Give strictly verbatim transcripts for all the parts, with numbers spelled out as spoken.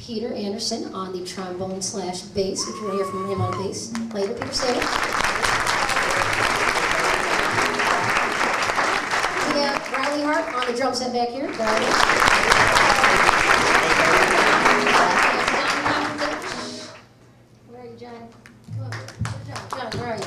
Peter Anderson on the trombone slash bass, which we'll hear from him on bass later. Peter, stay there. We have Riley Hardt on the drum set back here. Where are you, John? Come on. John, John, where are you?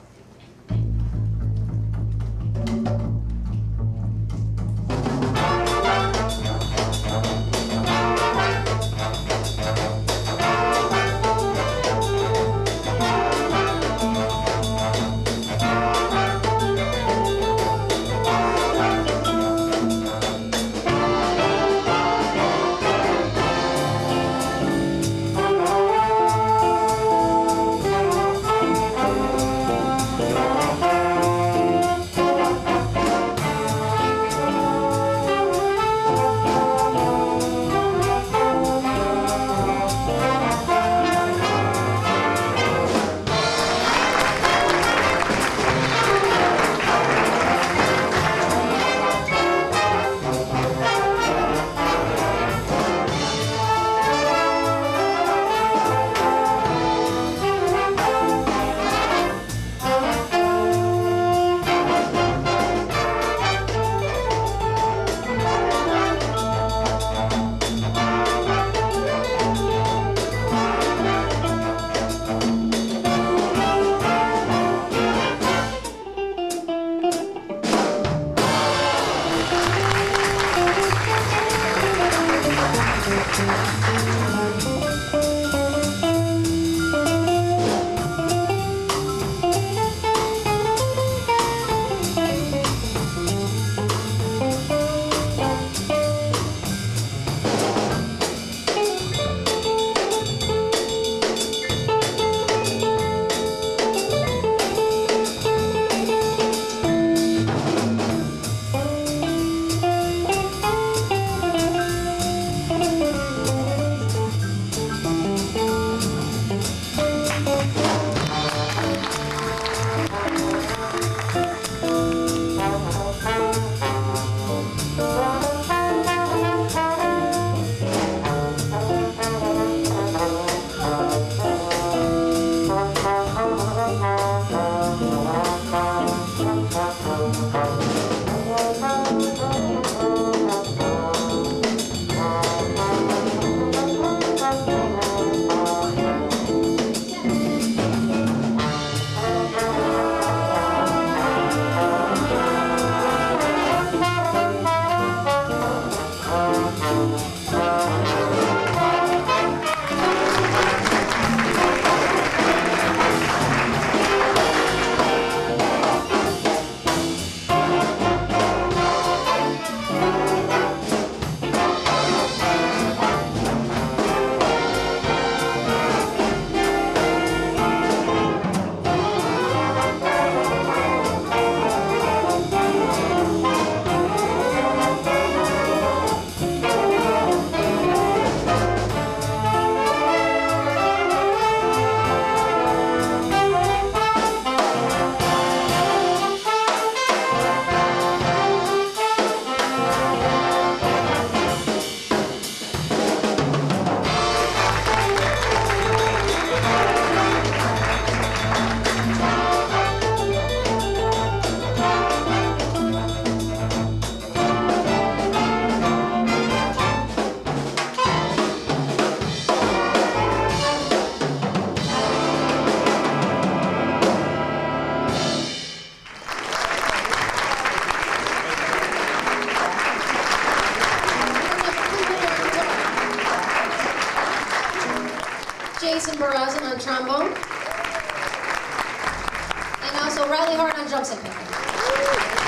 On trombone, and also Riley Hardt on drum set.